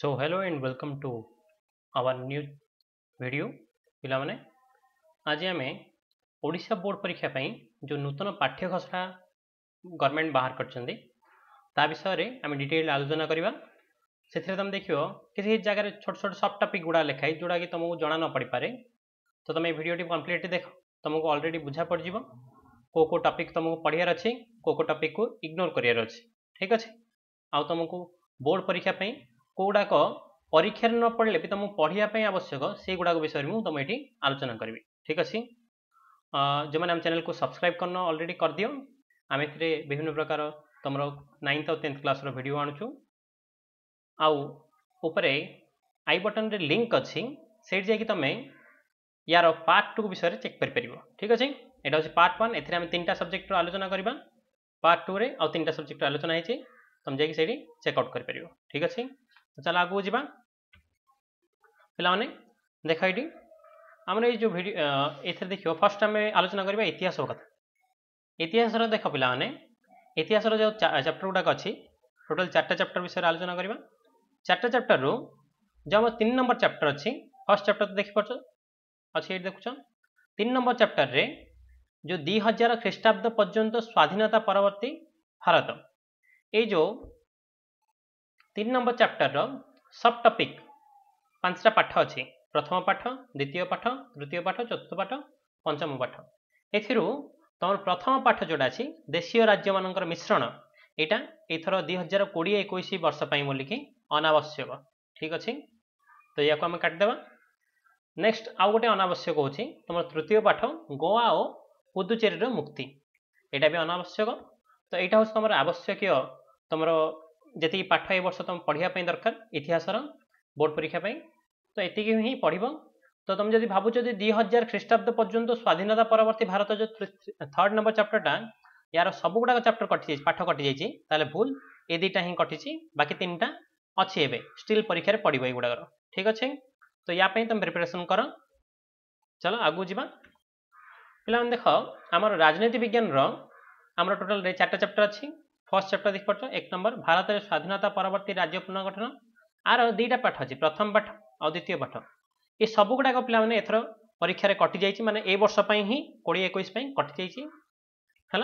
So hello and welcome to our new video पिला माने आज आम ओडिशा बोर्ड परीक्षा पई जो नूतन पाठ्य खसड़ा गवर्नमेंट बाहर करछंदी ता विषय रे आम डिटेल आलोचना करबा सेथिरे तुम देखियो किसी जगह छोट छोट सब टॉपिक गुडा लिखाई जोड़ा कि तुमको जना न पड़ी पारे तो तुम वीडियो टी कंप्लीट देख तुमको ऑलरेडी बुझा पड़ जिवो को टॉपिक तुमको पढ़ियार अछि को टॉपिक को इग्नोर करियार अछि ठीक अछि आ तुमको बोर्ड परीक्षा पई कोडाक परीक्षा न पढ़ले भी तुमको पढ़ाई आवश्यक से गुड़ाक विषय में तुम ये आलोचना करी ठीक अच्छे जो मैंने आम चैनल को सब्सक्राइब करना ऑलरेडी कर दियो आम ए विभिन्न प्रकार तुम 9th और 10th क्लास वीडियो आणुचु आउे आई बटन रे लिंक अच्छी से तुम यार पार्ट 2 विषय चेक कर पार ठीक अच्छे यहाँ हूँ पार्ट 1 एम 3टा सब्जेक्ट आलोचना करवा पार्ट 2 रे आउ 3टा सब्जेक्ट आलोचना होती तुम जाकि से चेकआउट कर पार ठीक अच्छे तो चल आगू जा पे देख ये आम ये जो वीडियो ये देखिए फर्स्ट आम आलोचना करवा इतिहास कथा इतिहास देख पे इतिहास जो चैप्टर गुड़ाक अच्छी टोटाल 4टा चैप्टर विषय आलोचना करवा 4टा चैप्टर रू जो आम 3 नंबर चैप्टर अच्छी फर्स्ट चैप्टर तो देखिपार अच्छे ये देखुच 3 नंबर चैप्टर रे जो 2000 ख्रीष्टाब्द पर्यंत स्वाधीनता परवर्ती भारत ये जो 3 नंबर चैप्टर सब टॉपिक 5टा पाठ अच्छी प्रथम पाठ द्वितीय पाठ तृतीय पाठ चतुर्थ पाठ पंचम पाठ एथिरू तुम प्रथम पाठ जोड़ा अच्छी देशीय राज्य मानकर मिश्रण यहाँ एथर 2020-21 वर्ष बोलिकी अनावश्यक ठीक अच्छे तो या आम काटिदेवा नेक्स्ट आउ गोटे अनावश्यक होची तुम तृतीय पाठ गोवा और पुदुचेरी मुक्ति यहाँ भी अनावश्यक तो यहाँ हूँ तुम आवश्यक तुम जी पाठ ए वर्ष तुम पढ़ाई दरकार इतिहास बोर्ड परीक्षा तो ये ही पढ़ तो तुम जब भावुच 2000 ख्रीष्टाब्द पर्यंत स्वाधीनता परवर्ती भारत जो 3rd नंबर चैप्टरटा यार सब गुड़ाक चैप्टर कटि पाठ कटि जाइए भूल ये 2टा ही कटि बाकी 3टा अच्छी एवं स्टिल परीक्षा पड़ो युड़ाक ठीक अच्छे तो या तुम प्रिपरेशन कर चलो आगू जा पे देख आम राजनीति विज्ञान आम टोटाल 4टा चैप्टर अच्छी फर्स्ट चैप्टर देख पार्छ 1 नंबर भारत स्वाधीनता परवर्ती राज्य पुनर्गठन आर 2टा पाठ अच्छी प्रथम पाठ और द्वितीय पाठ ये सब गुड़ाक पे एथर परीक्षा कटि जाइए माने ए वर्ष ही 20-21 कटि जाइए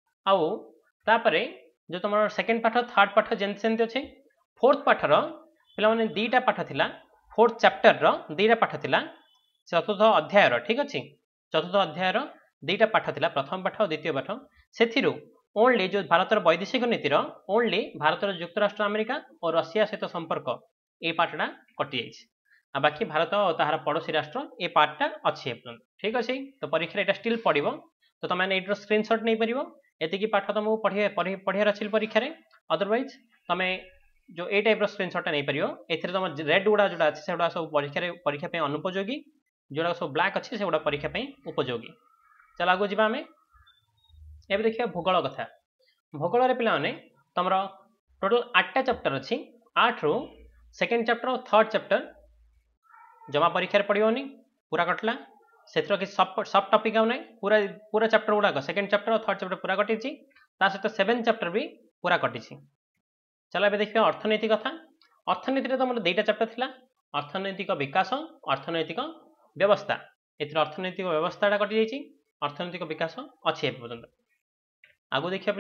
आउे जो तुम सेकेंड पाठ थर्ड पाठ जेमती अच्छे फोर्थ पाठर पे 2टा पाठ थिला फोर्थ चैप्टर 2टा पाठ थिला चतुर्थ अध्यायर ठीक अच्छे चतुर्थ अध्यायर 2टा पाठ थिला प्रथम पाठ और द्वितीय पाठ से ओनली जो भारत वैदेशिक नीतिर ओनली भारत युक्तराष्ट्र अमेरिका और रशिया सहित संपर्क ये पाठटा कटि जाइए बाकी भारत और तार पड़ोसी राष्ट्र ये पार्टटा अच्छी ठीक अच्छे तो परीक्षा यहाँ स्टिल पढ़ो तो तुम ये स्क्रीनशॉट नहीं पार ये पाठ तुमको पढ़ार अच्छी परीक्षा अदरवाइज तुम जो ए टाइप स्क्रीनशॉट नहीं पार ए तुम रेड गुड़ा जोड़ा अच्छे से सब परीक्षा अनुपयोगी जोड़ा सब ब्लैक अच्छे से परीक्षा उपयोगी चल आगू जा आम ए देखिए भूगोल कथा भूगोल पे तुम टोटाल 8टा चैप्टर अच्छी 8 रू सेकेंड चैप्टर और थर्ड चैप्टर जमा परीक्षा पड़ोनी पूरा कटला से सब टॉपिक आउ ना पूरा पूरा चैप्टर गुड़ाक सेकेंड चैप्टर और थर्ड चैप्टर पूरा कटि सहित 7th चैप्टर भी पूरा कटि चलो ए देखिए अर्थनीति कथा अर्थनीति तुम 2टा चैप्टर थिला अर्थनैतिक विकास अर्थनैतिक व्यवस्था ये अर्थनैतिक व्यवस्था कटि अर्थनैतिक विकास अच्छी ए पर्यंत आगू देखिए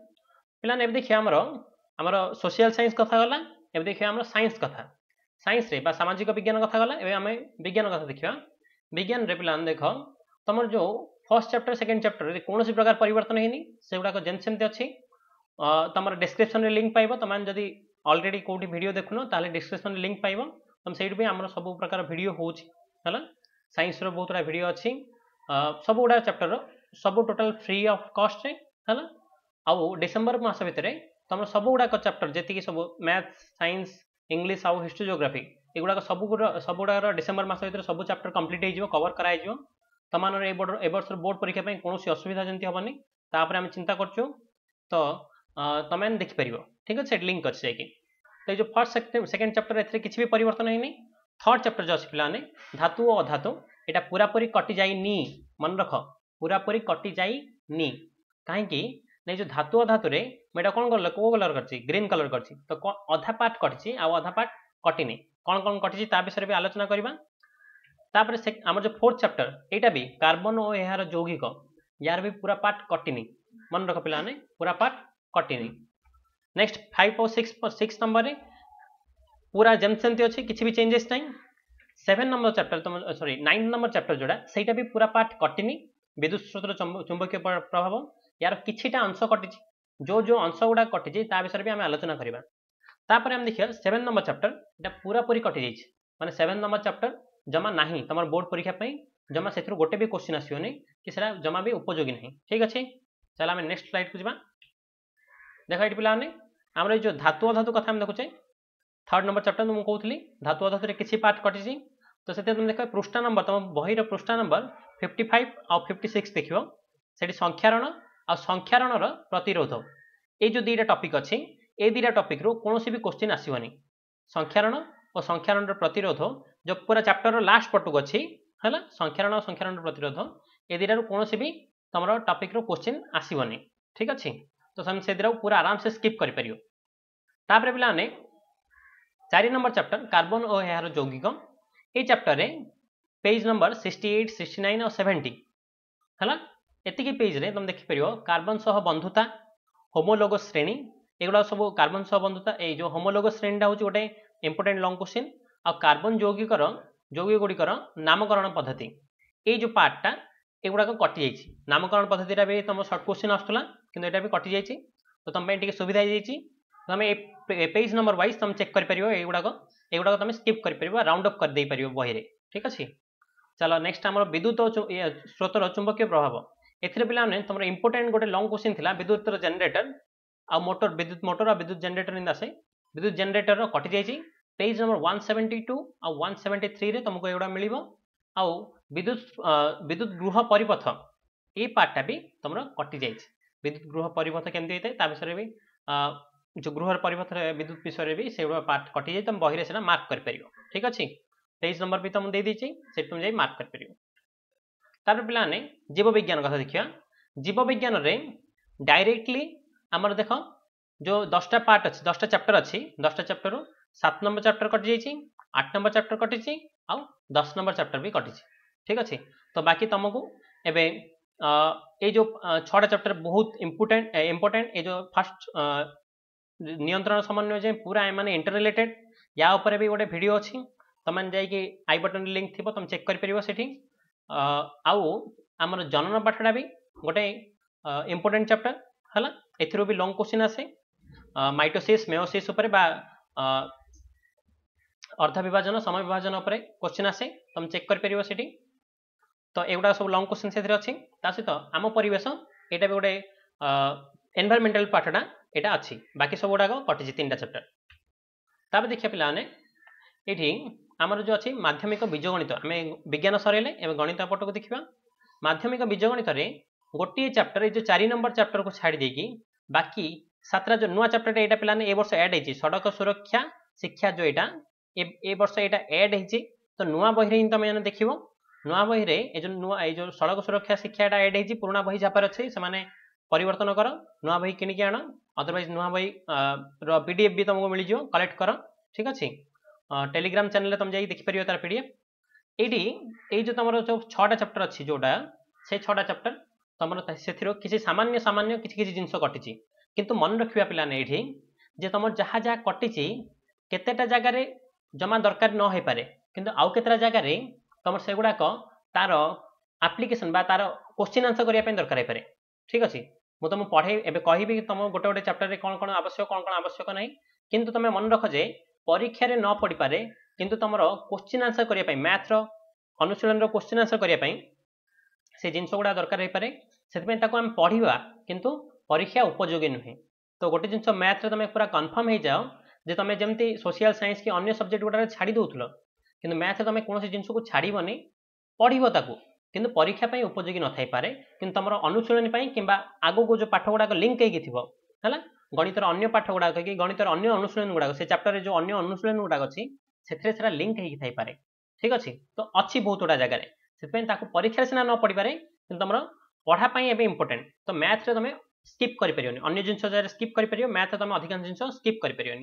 पे देखिए आमर सोशल साइंस कथा गला ए देखिए आम साइंस कथा साइंस रे सामाजिक विज्ञान कथा गला एवं आम विज्ञान कथा देखा विज्ञान रे पे देख तुम जो फर्स्ट चैप्टर सेकेंड चैप्टर कौन प्रकार परिवर्तन है से गुड़ाक जेमती अच्छी तुम डिस्क्रिप्शन लिंक पाइब तुम जदि ऑलरेडी कौटी वीडियो देखुन ताले डिस्क्रिप्शन लिंक पाइब तुम से आम सब प्रकार वीडियो होगा साइंस बहुत गुड़ा वीडियो अच्छी सब गुड़ा चैप्टर सब टोटाल फ्री ऑफ कॉस्ट है आउ डिसेम्बर मास भितर तुम सब गुड़ाक चैप्टर जी सब मैथ साइंस इंग्लिश आउ हिस्ट्री जियोग्राफी एगुड़ा सब गुड़ा डिसेम्बर मास भितर सब चैप्टर कंप्लीट हो कवर कराई तुम ए वर्ष बोर्ड परीक्षा कौन असुविधा जमी हेनी तापर आम चिंता करचु तो तुम देखिपर ठीक अच्छे लिंक अच्छे तो जो फर्स्ट सेकेंड चैप्टर ए किसी भी परिवर्तन है थर्ड चैप्टर जो अच्छे पे धातु और अधातु यहाँ पूरापूरी कटि जाइनी मन रख पूरापूरी कटि जाइनी कहीं नहीं जो धातु अधातु रे मैं कौन कलर कौन कलर कर ग्रीन कलर कर तो अधा पार्ट कटि आधा पार्ट कटिनी कौन कौन कटिची ता विषय भी आलोचना करबा। तापर से आम जो 4th चैप्टर एटा भी कार्बन और यार यौगिक यार भी पूरा पार्ट कटिनी मन रख पिलाने पूरा पार्ट कटिनी। नेक्स्ट 5 और 6 नंबर रे पूरा जेमसेंती अच्छी किसी भी चेंजेस नहीं। 7 नंबर चैप्टर तुम सॉरी 9 नंबर चैप्टर जोड़ा सेटा भी पूरा पार्ट कटिनी विद्युत स्रोतर चुंबकीय प्रभाव यार किछिटा अंश कटि जो जो अंश गुडा कटि ता विषय भी आम आलोचना करबा। तापर हम देखिए 7 नंबर चैप्टर एटा पूरा पूरी कटि जाइए माने 7 नंबर चैप्टर जमा नहीं तुम बोर्ड परीक्षा जमा से गोटे भी क्वेश्चन आसोनी कि जमा भी उपयोगी नहीं। ठीक अच्छे चल आम नेक्स्ट स्लाइड को जावा। देख ये पाने आम जो धातु अधातु कथा देखुचे 3rd नंबर चैप्टर मुझे कहूली धातु अधातु किसी पार्ट कटि तो से तुम देख पृष्ठा नंबर तुम बही पृष्ठा नंबर 55 और 56 देख से संख्यारण आ संख्यारण प्रतिरोध ये जो दुईटा टपिक अच्छी ए दुईटा टपिक रू कौन भी क्वेश्चन आसोनी संख्यारण और संख्यारण प्रतिरोध जो पूरा चैप्टर लास्ट पटक अच्छी है संख्यारण और संख्यारण प्रतिरोध ए दुईटा कौन भी तुम टपिक रो क्वेश्चन आसोनी। ठीक अच्छे तो से पूरा आराम से स्किप कर पाने 4 नंबर चैप्टर कार्बन और यार यौगिक ये चैप्टर रे पेज नंबर 68 69 और 70 है एतिकी पेज रे तुम देखिपर कार्बन सह बंधुता होमोलोगस श्रेणी एगुड़ा सब कार्बन सह बंधुता ये जो होमोलोगस श्रेणीटा हूँ गोटे इंपोर्टेंट लंग क्वेश्चन आ कार्बन यौगिकर यौगिक गुड़िकर नामकरण पद्धति ये जो पार्टा एगुड़ा कटि जाइए नामकरण पद्धति भी तुम सर्ट क्वेश्चन आसूला कि भी कटि जाइए तो तुम सुविधा हो तुम पेज नंबर वाइज तुम चेक कर एगुड़ा तुम स्किप कर राउंड अप कर दे पार बही रे। ठीक अच्छे चलो नेक्स्ट आम विद्युत स्रोतर चुंबकीय प्रभाव एथिरे पिलाने तुम इंपोर्टेंट गोटे लंग क्वेश्चन थिला विद्युत जनरेटर आ मोटर विद्युत मोटर और विद्युत जनरेटर इन आसे विद्युत जनरेटर कटि जाइए पेज नंबर 172 और 173 रे तुमको एगुड़ा मिल आउ विद्युत गृह परिपथ ये पार्टा भी तुम कटि जाइए विद्युत गृह परिपथ केमती होता है विषय भी जो गृह परिपथ विद्युत विषय भी से पार्ट कटि जाए तुम बही से मार्क कर पार। ठीक अच्छे पेज नंबर भी तुम दे दीची से तुम जाई मार्क कर पार। तापर पिलाने जीव विज्ञान कथा देखिया जीव विज्ञान रे डायरेक्टली आमर देख जो 10टा पार्ट अच्छी 10टा चैप्टर अच्छी 10टा चैप्टर 7 नंबर चैप्टर कटि जाइए 8 नंबर चैप्टर कटि आ 10 नंबर चैप्टर भी कटि। ठीक अच्छे तो बाकी तुमको एबे ये जो 6टा चैप्टर बहुत इम्पोर्टेंट ये जो फर्स्ट नियंत्रण समन्वय जो पूरा माने इंटर रिलेटेड या ऊपर भी गोटे वीडियो अच्छी तुम जाइए आई बटन लिंक थी तुम चेक कर आउ आमर जनन पाठटा भी गोटे इम्पोर्टेंट चैप्टर है एथिरो भी लंग क्वेश्चन आसे माइटोसिस मेयोसिस उपर बा अर्ध विभाजन समय विभाजन उपर क्वेश्चन आसे तुम चेक कर तो एगुड़ा सब लंग क्वेश्चन से अच्छी सहित आम परिवेश यहाँ भी गोटे एनवायरमेंटल पाठटा यहाँ अच्छी बाकी सब गुड़ाक कटि 3टा चैप्टर। तापर देखिए पिलाने ये आमर जो अच्छी माध्यमिक बीजगणित आम विज्ञान सरेले एवं गणित पटक देखा माध्यमिक बीजगणित गोटे चैप्टर जो 4 नंबर चैप्टर को छाड़ी देकी बाकी 7टा जो नुआ चैप्टर यहाँ पिलाने ए वर्ष ऐड होती सड़क सुरक्षा शिक्षा जो यहाँ ए वर्ष यहाँ ऐड होती तो नुआ बही ही तुम देख नुआ बही रे जो सड़क सुरक्षा शिक्षा यहाँ ऐड होती पुराना बही जहाँ अच्छे से परिवर्तन कर नुआ बही किणिकी आण अदरवाइज नुआ बही पीडीएफ भी तुमको मिल जाओ कलेक्ट कर। ठीक अच्छे टेलीग्राम चैनल तुम जाइए देखिपर तार पीडीएफ ये जो तुम जो 6टा चैप्टर अच्छी जोटा से 6टा चैप्टर तुम से किसी सामान्य सामान्य किसी जिनस कटि किंतु मन रखा पिलाने ये तुम जहाँ जहाँ कटि केतेटा जगार जमा दरकार न हो पारे किंतु आउ केतेटा जगार तुम से गुड़ाक तार आप्लिकेसन बा तार क्वेश्चन आंसर करने दरकार हो पारे। ठीक अच्छे मुझे तुम पढ़े एवं कहि तुम गोटे गोटे चैप्टर रे कौन कौन आवश्यक नहीं किंतु तुम मन रख जे परीक्षा रे न पढ़ी पारे किंतु तुम क्वेश्चन आंसर करने मैथ्र अनुशीलन क्वेश्चन आंसर करने से जिनस गुड़ा दरकार हो पारे से आम पढ़ा किंतु परीक्षा उपयोगी नुहे। तो गोटे जिनस मैथ्रे तुम पूरा कन्फर्म हो जाओ जे तुम जमी सोशल साइंस की अन्य सब्जेक्ट गुड़ा छाड़ी दौल कि मैथ्रे तुम कौन जिनस को छाड़बनी पढ़ किंतु परीक्षा उपयोगी न थी पारे कि तुम अनुशीलन कि आगो को जो पाठ गुड़ाक लिंक है गणितर अन्य पाठ गुड़ाक कि गणितर अन्य अनुशीलन गुड़ाक से चैप्टर जो अन्य अनुशीलन गुड़ाक अच्छी से लिंक हो। ठीक अच्छे तो अच्छी बहुत गुड़ा जगह से परीक्षा सीना न पढ़ी पारे कि तुम पढ़ाई एवं इंपोर्टेंट तो मैथ्रे तुम स्किप कर अन्य जिन स्किप कर मैथ तुम अधिकांश जिन स्किप कर।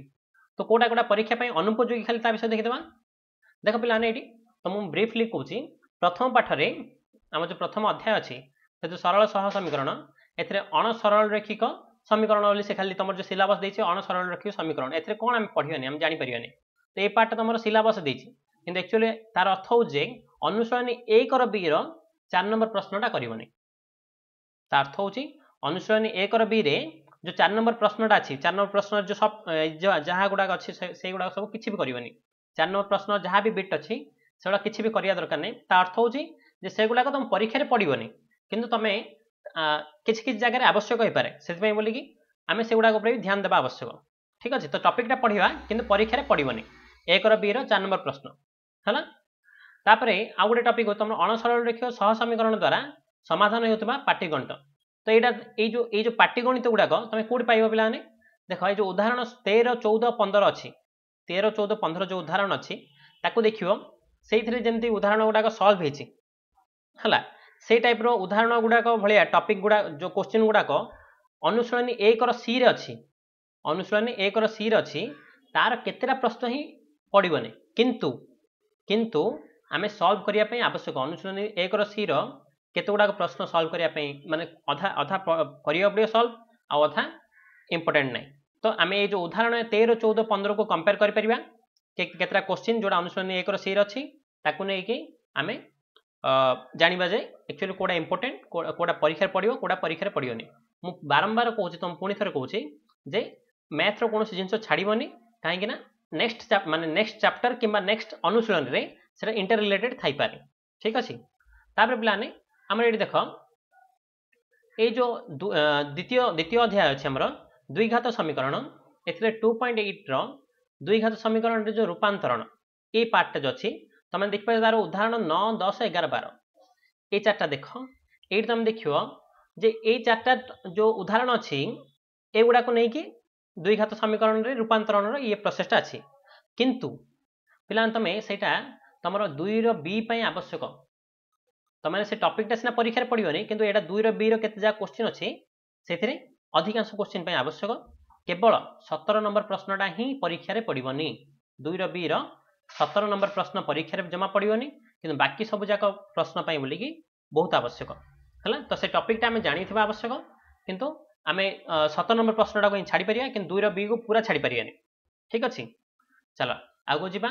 तो कोटा कोटा परीक्षा पे अनुपयोगी खाली ता विषय देखिदेबा। देख पिलाने ये तो मुझे ब्रीफली कहूँ प्रथम पाठ रे आम जो प्रथम अध्याय अच्छी से जो सरल सह समीकरण ए अणसरल रेखिक समीकरण बोली से खाली तुम जो सिलेबस देती अणसरल रेखिक समीकरण ए कौन आम पढ़ानी आम जापर तो ये पार्ट तुम सिलेबस देती कि एक्चुअली तार अर्थ हूँ अनुसरणी 1 रो बी रो 4 नंबर प्रश्नटा करनी तार अर्थ हूँ अनुसरणी 1 रो बी रे जो 4 नंबर प्रश्नटा अच्छी 4 नंबर प्रश्न जो सब जहाँ गुड़ाक अच्छी से गुड़ाक सब किसी भी करनी 4 नंबर प्रश्न जहाँ भी बिट अच्छी से किसी भी करिया दरकार नहीं तार अर्थ हूँ से गुड़ाक तुम परीक्षा पड़ोनी किंतु तुम किसी जगह आवश्यक हो पारे से बोलिकी आम से गुड़ाक ध्यान देवा आवश्यक ठीक अच्छे। तो टॉपिकटा पढ़ा किंतु परीक्षा पड़ोनी 1 रो बी रो 4 नंबर प्रश्न है। तापर आउ गोटे टॉपिक तुम अणसरल रेखिक सह समीकरण द्वारा समाधान होता पाटीगणित। तो ये जो पाटीगणित गुड़ाक तुम कौट पाइब पे देख ये जो उदाहरण 13, 14, 15 अच्छी 13, 14, 15 जो उदाहरण अच्छी ताकू देखियो से जमी उदाहरण गुड़ाक सल्व है से टाइप रो उदाहरण गुड़ाक भाया टॉपिक गुड़ा जो क्वेश्चन गुड़ाक अनुसरणी 1 रो सी रे अच्छी अनुसरणी 1 रो सी रे अच्छी तार केतेटा प्रश्न ही पड़ोनी किंतु किंतु आम सल्व करने आवश्यक अनुसरणी 1 रो सी रो केते गुड़ाक प्रश्न सल्व करने माने अधा अधा पड़ो सल्व आ अधा इंपोर्टेंट नहीं। तो आम ये जो उदाहरण 13, 14, 15 को कंपेयर करिपरिबा केतेटा क्वेश्चन जोड़ा अनुसरणी 1 रो सी रे अच्छी ताकू नहीं आम जानिबा जे एक्चुअली कोडा इंपोर्टेंट कोडा परीक्षा पड़ो कोडा परीक्षा पड़ोनी। मु बारंबार कहूँ तुम पुणी थरे कहूँ जे मैथ रो कौन जिन छाड़बनी कहीं नेक्स्ट माने नेक्स्ट चैप्टर कि नेक्स्ट अनुशीलन रे से इंटर रिलेटेड थी पारे ठीक अच्छे। तापर पे आम ये देख ये जो द्वितीय अध्याय अच्छे आमर द्विघात समीकरण ए 2.8 रो द्विघात समीकरण जो रूपांतरण ये पार्ट जो अच्छी तुम देखिए तार उदाहरण 9, 10, 11, 12 ये 4टा देख ये तुम देखियो जे ये 4टा जो उदाहरण अच्छी ये गुड़ा को लेकिन द्विघात समीकरण रे रूपांतरण ये प्रोसेसटा अच्छी किंतु पिला तुम से तुम 2 रो बी आवश्यक तुम से टॉपिकटा सीना परीक्षा पड़ोनी किंतु यहाँ 2 रो बी रो केते जा क्वेश्चन अच्छी से अधिकांश क्वेश्चन आवश्यक केवल 17 नंबर प्रश्नटा ही परीक्षा पड़ोनी 2 रो बी रो 17 नंबर प्रश्न परीक्षा जमा पड़ोनी कि बाकी सब जाक प्रश्न बोलिकी बहुत आवश्यक है। तो से टॉपिकटा आम जानी आवश्यक किंतु आम 17 नंबर प्रश्नटा को छाड़ी पारिया कि 2 रो बी को पूरा छाड़ी पारियानी ठीक अच्छे। चलो आगो जीवा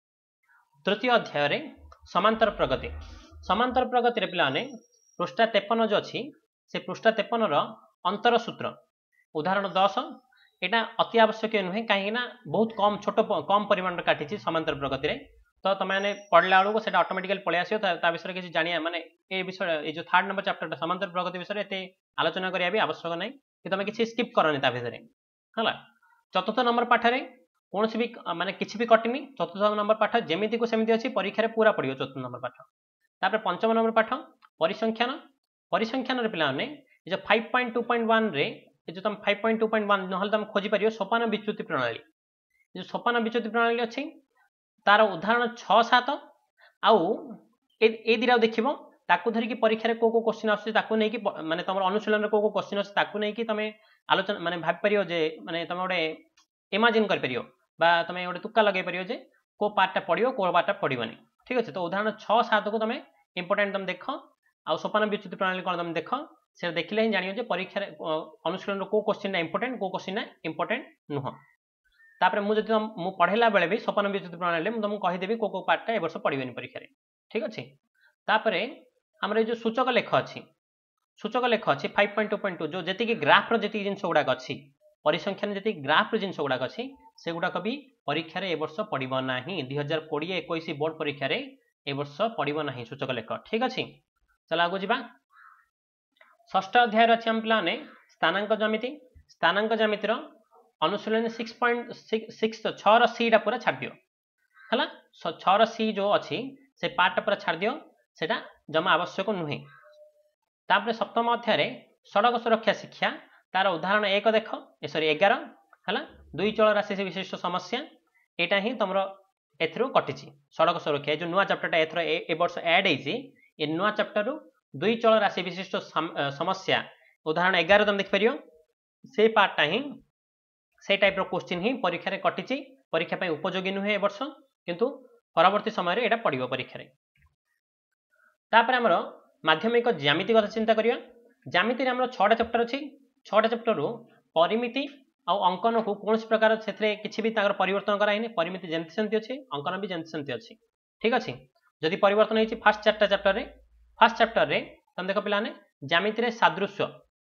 तृतीय अध्याय रे समांतर प्रगति। समांतर प्रगति रे पिलाने पृष्ठ 53 जो अच्छी से पृष्ठ 53 रो अंतर सूत्र उदाहरण 10 यहाँ अति आवश्यक नुहे कहीं बहुत कम छोट कम परिमाण काटी समांतर प्रगति रे। तो तुमने पढ़ला बेलू से ऑटोमेटिकली पलि आसो विषय किसी जानिया माने ये विषय ये जो 3rd नंबर चैप्टर समांतर प्रगति विषय एत आलोचना करिया भी आवश्यक नहीं कि तुम किसी स्किप करनी ता भितर है। चतुर्थ नंबर पाठ रे कौन भी माने किसी भी कटिनी चतुर्थ नंबर पाठ जमीती को सेमती अच्छी परीक्षा पूरा पड़ो चतुर्थ नंबर पाठ। तापर पंचम नंबर पाठ परिसंख्यान परिसंख्यान पे जो 5.2.1 रे जो तुम 5.2.1 ना तुम खोजी पार सोपान विच्युति प्रणाली जो सोपान विच्युति प्रणाली अच्छी तार उदाहरण 6, 7 आउ ए दिरा देख ताकू धरिकी परीक्षा को क्वेश्चन आसुच्ची माने तुम अनुशीलन को क्वेश्चन आसुच्ची तुम आलोचना माने भाभी पार जे माने तुम गोटे इमाजिन कर तुम गोटे तुक्का लगे पार जे को पार्टा पड़ो को पार्टा पड़ोनी ठीक अच्छे। तो उदाहरण 6, 7 को तुम इंपोर्टेंट तुम देख आ सोपान विच्युति प्रणाली कौन तुम देख से देखले ही जानियो जे परीक्षा अनुशीलन को क्वेश्चन इंपोर्टेंट को क्वेश्चन इंपोर्टेंट नुह। तापर मुझे मु पढ़ेला बेले भी सोपान विच्युति प्रणाली तुमको कहीदेवी को पार्टा ए वर्ष पड़ोनी परीक्षा ठीक अच्छे। तापर आमर जो सूचक लेख अच्छी सूचक लेख अच्छी 5.2.2 जो जी ग्राफ रो जी जिन गुड़ाक अच्छी परिसंख्यान जी ग्राफ रो जिन गुड़ाक अच्छी से गुड़ाक भी परीक्षा ए वर्ष पड़ो ना 2020-21 बोर्ड परीक्षा ए वर्ष पड़ो ना सूचक लेख ठीक अच्छे। चल आगो जा षष्ठ अध्याय अच्छे आम पे स्थानांक जमिति स्थानांक जमितिर अनुशीलन 6.6 सीटा पूरा छाड़ दियो है 6 सी जो अच्छी से पार्ट पूरा छाड़ दियो सेटा जमा आवश्यक नुहे। तापर सप्तम अध्याय सड़क सुरक्षा शिक्षा तार उदाहरण 1 देख सॉरी 11 है 2 चल राशि विशिष्ट समस्या यहाँ ही तुम एथरू कटी सड़क सुरक्षा जो नुआ चैप्टरटा एथर ए वर्ष ऐड होती नुआ चैप्टर 2 चल राशि विशिष्ट समस्या उदाहरण 11 तुम देखिपर से पार्टा ही से टाइप क्वेश्चन ही परीक्षा कटी परीक्षा पे उपयोगी नुहे ए वर्ष किंतु परवर्ती समय एटा पड़िबो परीक्षा रे। तापर हमर माध्यमिक ज्यामिति कथा चिंता करिया। ज्यामिति रे हमर 6टा चैप्टर अछि। 6टा चैप्टर रो परिमिति आ अंकन को कौन प्रकार से किसी भी ताकर परिवर्तन कराइने। परिमिति जेंति सेंति अछि, अंकन भी जेंति सेंति अछि। ठीक अछि। जदि परिवर्तन होइछि फर्स्ट 4टा चैप्टर रे तम देखो पिलाने ज्यामिति रे सादृश्य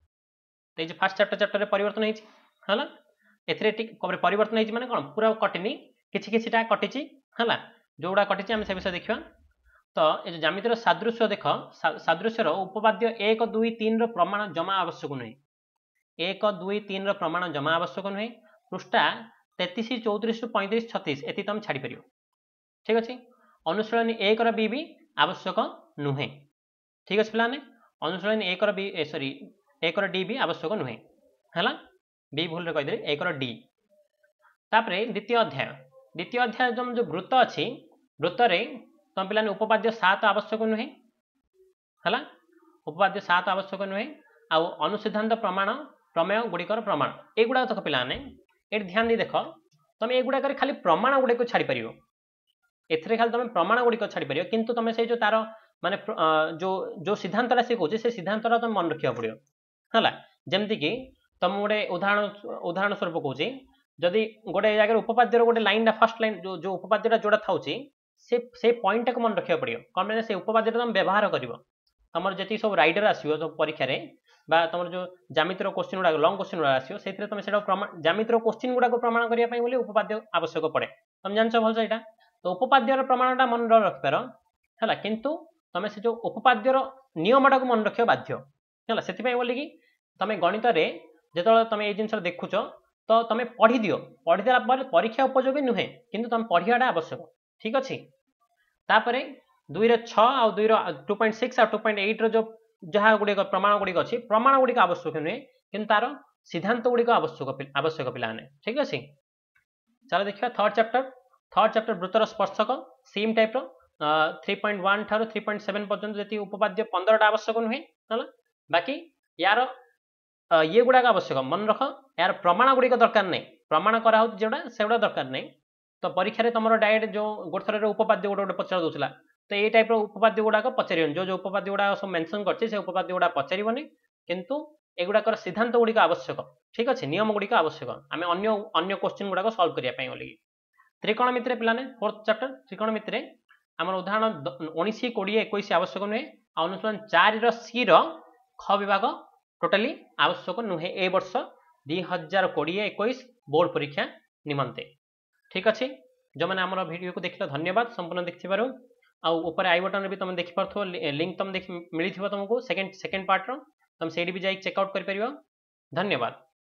ते जे फर्स्ट 4टा चैप्टर रे परिवर्तन होइछि हला। एथरे टिक परिवर्तन होइछि माने कोन पूरा कटिनी किछि किछिटा कटिछि हला। जोडा कटिछि हम से विषय देखिबा। तो ए ज्यामितिर सादृश्य देख सादृश्यर उपपाद्य 1 2 3 रो प्रमाण जमा आवश्यक नुहे। 1 2 3 रो प्रमाण जमा आवश्यक नुहे। पृष्ठा 33 34 35 36 एति तुम छाड़ी परियो। ठीक अछि। अनुशीलनी 1 रो बी भी आवश्यक नुहे। ठीक अछि पिलाने। अनुशीलनी 1 row B sorry 1 row D भी आवश्यक नुहे हला। बी भूल रे कहि दे 1 रो डी। तापरे द्वितीय अध्याय जो वृत्त अछि वृत्त रे तुम पिलाने उपपाद्य 7 आवश्यक नुहे हला। उपपाद्य 7 आवश्यक नुहे आ अनुसिद्धांत प्रमाण प्रमेय गुड़िकर प्रमाण एगुड़ा तक पिलाने ए ध्यान दे देख तुम एगुड़ा कर खाली प्रमाण गुड़े को छाड़ी परियो। एथरे खाली तुम प्रमाण गुड़ी को छाड़ी परियो किंतु तुम से जो तार माने जो सिद्धांतरा से कहूँ से सिद्धांतरा तुम मन रखा पड़ो हला। जेमती कि तुम गोटे उदाहरण स्वरूप कहूँ जदि गोटे जगह उपपाद्यर गोटे लाइन फर्स्ट लाइन जो उपपाद्य जोड़ा था से पॉइंट को मन रखा पड़ो कौन मैंने से उपपाद्य तुम व्यवहार कर तुम जी सब राइडर आसो परीक्षा बा तुम जो ज्यामितिर क्वेश्चन गुड़ा लंग क्वेश्चन गुड़ा आसो से तुम से ज्यामितिर क्वेश्चन गुड़ा प्रमाण करने उपपाद्य आवश्यक पड़े तुम जान भल से तो उपपाद्यर प्रमाणटा मन रखिपार है किंतु तुम से जो उपपाद्यर नियमटा को मन रखा बाध्य है से बोलिकी तुम गणित जो तुम ये जिन देखुच तो तुम पढ़ी दियो पढ़ीदेला परीक्षा उपयोगी नुहे किंतु तुम पढ़ाटा आवश्यक। ठीक अच्छे। तापर 2 रे 6 आ 2 रो 2.6 आ 2.8 रो जो जहाँ गुड़िक प्रमाण गुड़िक अच्छी प्रमाण गुड़िक आवश्यक नुहे किंतु तार सिद्धांत गुड़िक आवश्यक पिलाने। ठीक अच्छे। चलो देखिए थर्ड चैप्टर वृत्तर स्पर्शक सेम टाइप रो 3.1 ठार 3.7 पर्यंत जी उपपाद्य 15टा आवश्यक नुहे है। बाकी यार ये गुड़ाक आवश्यक मन रख यार प्रमाण गुड़िक दरकार नहीं प्रमाण करा जोड़ा से गुड़ा दरकार नहीं। तो परीक्षा तुम डायरेक्ट जो गोटे थर उपपाद्य गोटे गोटे पचार दूसरा तो ये टाइप उपपाद्य गुड़ाक पचार जो उपपाद्य गुड़ा सब मेंशन कर उपपाद्य गुड़ा पचारनी किंतु एगुड़ाक सिद्धांत गुड़िक आवश्यक। ठीक अच्छे। नियम गुड़िक आवश्यक आम अन्य क्वेश्चन गुड़ाक सॉल्व करने बोली। त्रिकोणमिति पिलाने फोर्थ चैप्टर त्रिकोणमिति आम उदाहरण 19 20 21 आवश्यक नुहे अनुशीलन 4 सी ख विभाग टोटाली आवश्यक नुहे ए वर्ष 2020-21 बोर्ड परीक्षा निमंते। ठीक अच्छे। जो मैंने आम वीडियो को देखिल धन्यवाद संपूर्ण देखिबारु ऊपर आई बटन भी तुम देखि पारथो लिंक तुम मिली तुमको सेकेंड पार्ट तुम से भी जाई चेकआउट कर परियो। धन्यवाद।